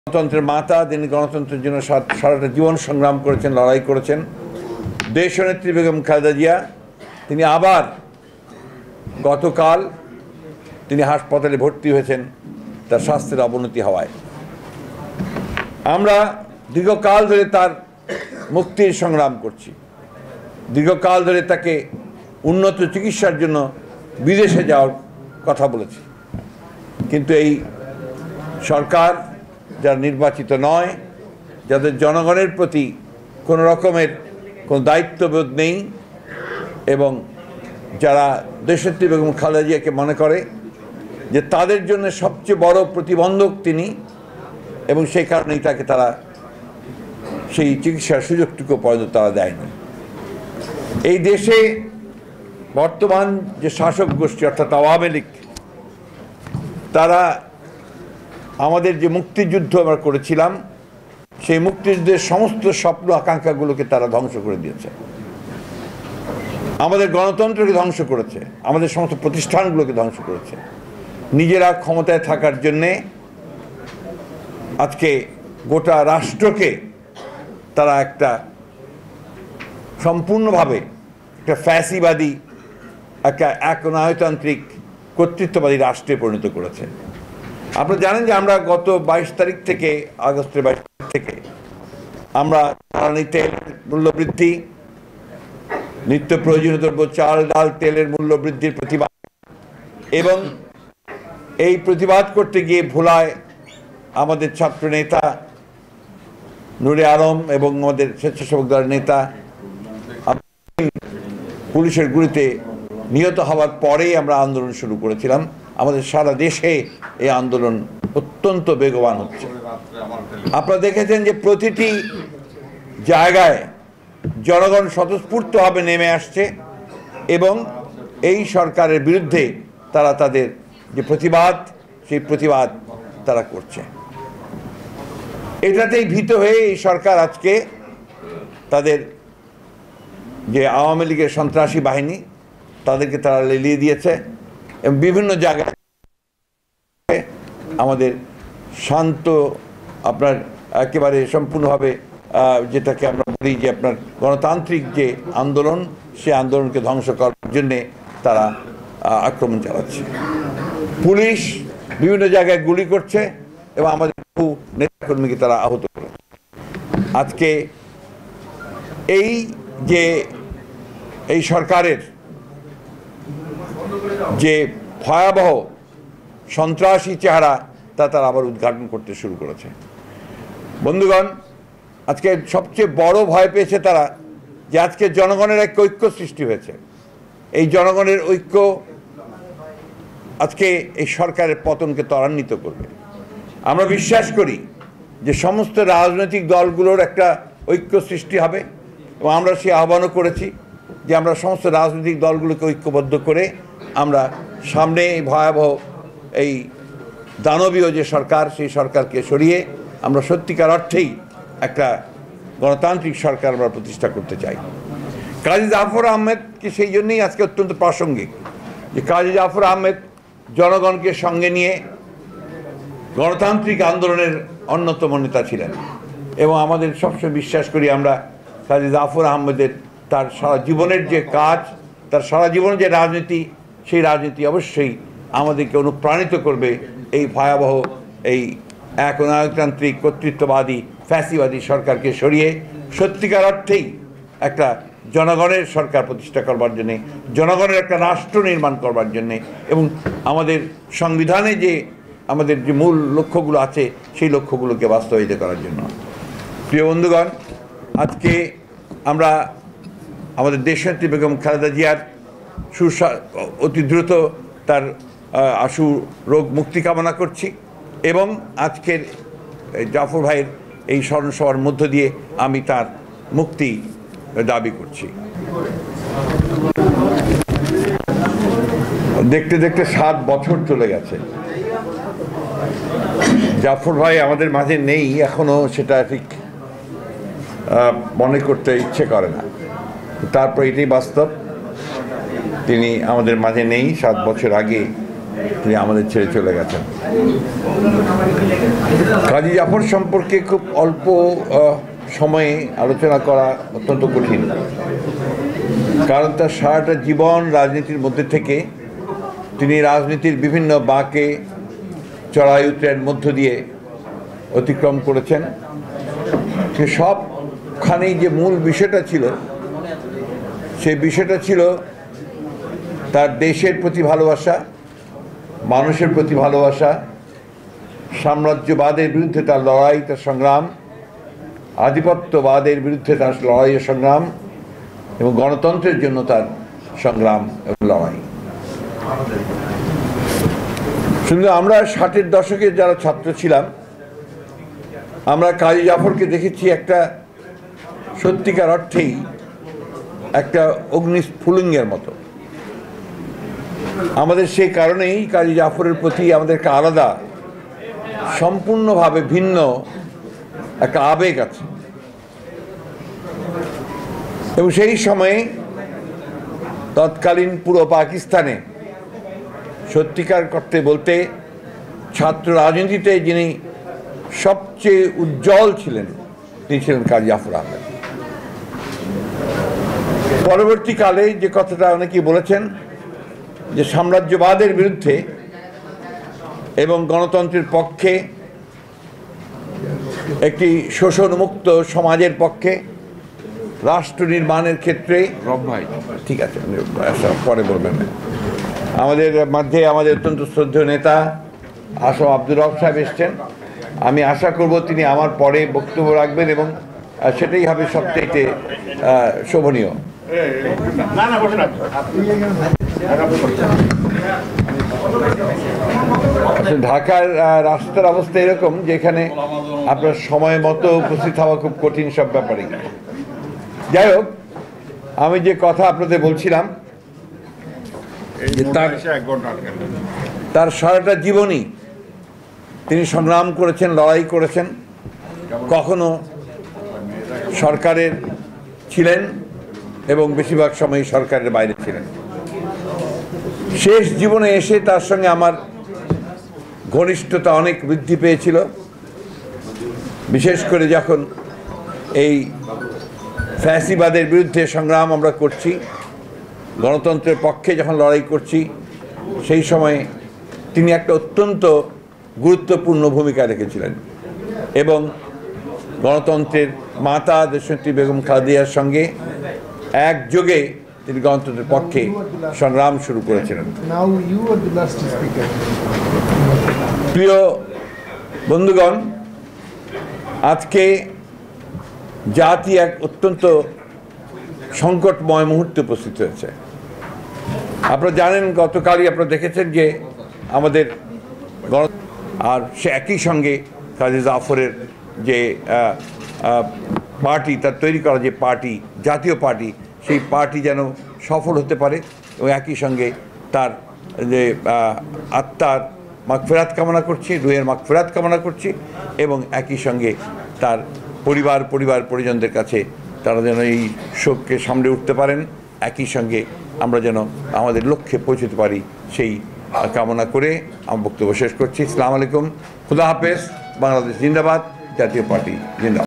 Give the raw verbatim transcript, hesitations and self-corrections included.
গণতন্ত্রের মাতা, তিনি গণতন্ত্রের জন্য সারাটা জীবন সংগ্রাম করেছেন, লড়াই করেছেন। দেশনেত্রী বেগম খালেদা জিয়া তিনি আবার গতকাল তিনি হাসপাতালে ভর্তি হয়েছেন তার স্বাস্থ্যের অবনতি হওয়ায়। আমরা দীর্ঘকাল ধরে তার মুক্তির সংগ্রাম করছি, দীর্ঘকাল ধরে তাকে উন্নত চিকিৎসার জন্য বিদেশে যাওয়ার কথা বলেছি, কিন্তু এই সরকার যারা নির্বাচিত নয়, যাদের জনগণের প্রতি কোনো রকমের কোনো দায়িত্ববোধ নেই এবং যারা দেশনেত্রী বেগম খালেদা জিয়াকে মনে করে যে তাদের জন্য সবচেয়ে বড় প্রতিবন্ধক তিনি, এবং সেই কারণেই তাকে তারা সেই চিকিৎসার সুযোগটুকু পর্যন্ত তারা দেয়নি। এই দেশে বর্তমান যে শাসক গোষ্ঠী অর্থাৎ আওয়ামী লীগ, তারা আমাদের যে মুক্তিযুদ্ধ আমরা করেছিলাম সেই মুক্তিযুদ্ধের সমস্ত স্বপ্ন আকাঙ্ক্ষাগুলোকে তারা ধ্বংস করে দিয়েছে, আমাদের গণতন্ত্রকে ধ্বংস করেছে, আমাদের সমস্ত প্রতিষ্ঠানগুলোকে ধ্বংস করেছে। নিজেরা ক্ষমতায় থাকার জন্যে আজকে গোটা রাষ্ট্রকে তারা একটা সম্পূর্ণভাবে একটা ফ্যাসিবাদী, একটা একনায়তান্ত্রিক কর্তৃত্ববাদী রাষ্ট্রে পরিণত করেছে। আপনারা জানেন যে আমরা গত বাইশ তারিখ থেকে, আগস্টের বাইশ তারিখ থেকে আমরা জ্বালানি তেল মূল্যবৃদ্ধি, নিত্য প্রয়োজনীয় দ্রব্য চাল ডাল তেলের মূল্য বৃদ্ধির প্রতিবাদ এবং এই প্রতিবাদ করতে গিয়ে ভোলায় আমাদের ছাত্র নেতা নুরে আলম এবং আমাদের স্বেচ্ছাসেবক দলের নেতা পুলিশের গুলিতে নিহত হওয়ার পরেই আমরা আন্দোলন শুরু করেছিলাম। আমাদের সারা দেশে এই আন্দোলন অত্যন্ত বেগবান হচ্ছে। আপনারা দেখেছেন যে প্রতিটি জায়গায় জনগণ স্বতঃস্ফূর্তভাবে নেমে আসছে এবং এই সরকারের বিরুদ্ধে তারা তাদের যে প্রতিবাদ, সেই প্রতিবাদ তারা করছে। এটাতেই ভীত হয়ে এই সরকার আজকে তাদের যে আওয়ামী লীগের সন্ত্রাসী বাহিনী তাদেরকে তারা লেলিয়ে দিয়েছে এবং বিভিন্ন জায়গায় আমাদের শান্ত, আপনার একেবারে সম্পূর্ণভাবে যেটাকে আমরা বলি যে আপনার গণতান্ত্রিক যে আন্দোলন, সে আন্দোলনকে ধ্বংস করার জন্যে তারা আক্রমণ চালাচ্ছে। পুলিশ বিভিন্ন জায়গায় গুলি করছে এবং আমাদের বহু নেতাকর্মীকে তারা আহত করেছে। আজকে এই যে এই সরকারের যে ভয়াবহ সন্ত্রাসী চেহারা তা তারা আবার উদ্ঘাটন করতে শুরু করেছে। বন্ধুগণ, আজকে সবচেয়ে বড় ভয় পেয়েছে তারা যে আজকে জনগণের এক ঐক্য সৃষ্টি হয়েছে। এই জনগণের ঐক্য আজকে এই সরকারের পতনকে ত্বরান্বিত করবে। আমরা বিশ্বাস করি যে সমস্ত রাজনৈতিক দলগুলোর একটা ঐক্য সৃষ্টি হবে এবং আমরা সেই আহ্বানও করেছি যে আমরা সমস্ত রাজনৈতিক দলগুলোকে ঐক্যবদ্ধ করে আমরা সামনে এই ভয়াবহ এই দানবীয় যে সরকার, সেই সরকারকে সরিয়ে আমরা সত্যিকার অর্থেই একটা গণতান্ত্রিক সরকার আমরা প্রতিষ্ঠা করতে চাই। কাজী জাফর আহমেদকে সেই জন্যই আজকে অত্যন্ত প্রাসঙ্গিক যে কাজী জাফর আহমেদ জনগণকে সঙ্গে নিয়ে গণতান্ত্রিক আন্দোলনের অন্যতম নেতা ছিলেন এবং আমাদের সবসময় বিশ্বাস করি আমরা কাজী জাফর আহমেদের তার সারা জীবনের যে কাজ, তার সারা জীবনের যে রাজনীতি, সেই রাজনীতি অবশ্যই আমাদেরকে অনুপ্রাণিত করবে এই ভয়াবহ এই একনায়কতান্ত্রিক কর্তৃত্ববাদী ফ্যাসিবাদী সরকারকে সরিয়ে সত্যিকার অর্থেই একটা জনগণের সরকার প্রতিষ্ঠা করবার জন্যে, জনগণের একটা রাষ্ট্র নির্মাণ করবার জন্যে এবং আমাদের সংবিধানে যে আমাদের যে মূল লক্ষ্যগুলো আছে সেই লক্ষ্যগুলোকে বাস্তবায়িত করার জন্য। প্রিয় বন্ধুগণ, আজকে আমরা আমাদের দেশনেত্রী বেগম খালেদা জিয়ার সুসা অতি দ্রুত তার আশু রোগ মুক্তি কামনা করছি এবং আজকের জাফর ভাইয়ের এই স্মরণসভার মধ্য দিয়ে আমি তার মুক্তি দাবি করছি। দেখতে দেখতে সাত বছর চলে গেছে। জাফর ভাই আমাদের মাঝে নেই এখনো, সেটা ঠিক মনে করতে ইচ্ছে করে না। তারপর এটাই বাস্তব, তিনি আমাদের মাঝে নেই। সাত বছর আগে তিনি আমাদের ছেড়ে চলে গেছেন। কাজী জাফর সম্পর্কে খুব অল্প সময়ে আলোচনা করা অত্যন্ত কঠিন, কারণ তার সারাটা জীবন রাজনীতির মধ্যে থেকে তিনি রাজনীতির বিভিন্ন বাঁকে চড়াই উতরাইয়ের মধ্য দিয়ে অতিক্রম করেছেন। সে সবখানেই যে মূল বিষয়টা ছিল, সেই বিষয়টা ছিল তার দেশের প্রতি ভালোবাসা, মানুষের প্রতি ভালোবাসা, সাম্রাজ্যবাদের বিরুদ্ধে তার লড়াই, তার সংগ্রাম, আধিপত্যবাদের বিরুদ্ধে তার লড়াই ও সংগ্রাম, এবং গণতন্ত্রের জন্য তার সংগ্রাম এবং লড়াই। শুধু আমরা ষাটের দশকের যারা ছাত্র ছিলাম, আমরা কাজী জাফরকে দেখেছি একটা সত্যিকার অর্থেই একটা অগ্নিস্ফুলিঙ্গের মতো। আমাদের সেই কারণেই কাজী জাফরের প্রতি আমাদের একটা আলাদা, সম্পূর্ণভাবে ভিন্ন একটা আবেগ আছে। এবং সেই সময়ে তৎকালীন পুরো পাকিস্তানে সত্যিকার করতে বলতে ছাত্র রাজনীতিতে যিনি সবচেয়ে উজ্জ্বল ছিলেন তিনি ছিলেন কাজী জাফর আহমেদ। পরবর্তীকালে যে কথাটা অনেকেই বলেছেন যে সাম্রাজ্যবাদের বিরুদ্ধে এবং গণতন্ত্রের পক্ষে, একটি শোষণমুক্ত সমাজের পক্ষে, রাষ্ট্র নির্মাণের ক্ষেত্রে, ভাই ঠিক আছে পরে বলবেন, আমাদের মধ্যে আমাদের অত্যন্ত শ্রদ্ধেয় নেতা আসম আব্দুর রব সাহেব এসছেন। আমি আশা করব তিনি আমার পরে বক্তব্য রাখবেন এবং সেটাই হবে সবচেয়ে শোভনীয়। ঢাকার রাস্তার অবস্থা এরকম যে এখানে আপনার সময় মতো উপস্থিত হওয়া খুব কঠিন সব ব্যাপারে। যাই হোক, আমি যে কথা আপনাদের বলছিলাম যে তার তার সারাটা জীবনই তিনি সংগ্রাম করেছেন, লড়াই করেছেন। কখনো সরকারের ছিলেন এবং বেশিরভাগ সময় সরকারের বাইরে ছিলেন। শেষ জীবনে এসে তার সঙ্গে আমার ঘনিষ্ঠতা অনেক বৃদ্ধি পেয়েছিল, বিশেষ করে যখন এই ফ্যাসিবাদের বিরুদ্ধে সংগ্রাম আমরা করছি, গণতন্ত্রের পক্ষে যখন লড়াই করছি, সেই সময়ে তিনি একটা অত্যন্ত গুরুত্বপূর্ণ ভূমিকা রেখেছিলেন এবং গণতন্ত্রের মাতা দেশনেত্রী বেগম খালেদার সঙ্গে একযোগে তিনি গণতন্ত্রের পক্ষে সংগ্রাম শুরু করেছিলেন। প্রিয় বন্ধুগণ, আজকে জাতি এক অত্যন্ত সংকটময় মুহূর্তে উপস্থিত হয়েছে। আপনারা জানেন, গতকালই আপনারা দেখেছেন যে আমাদের গণ আর সে একই সঙ্গে কাজী জাফরের যে পার্টি, তার তৈরি করা যে পার্টি, জাতীয় পার্টি, সেই পার্টি যেন সফল হতে পারে এবং একই সঙ্গে তার যে আত্মার মাগফিরাত কামনা করছি, রুহের মাগফিরাত কামনা করছি এবং একই সঙ্গে তার পরিবার পরিবার পরিজনদের কাছে তারা যেন এই শোককে সামলে উঠতে পারেন, একই সঙ্গে আমরা যেন আমাদের লক্ষ্যে পৌঁছতে পারি সেই কামনা করে আমার বক্তব্য শেষ করছি। আসসালামু আলাইকুম, খুদা হাফেজ, বাংলাদেশ জিন্দাবাদ, জাতীয় পার্টি জিন্দাবাদ।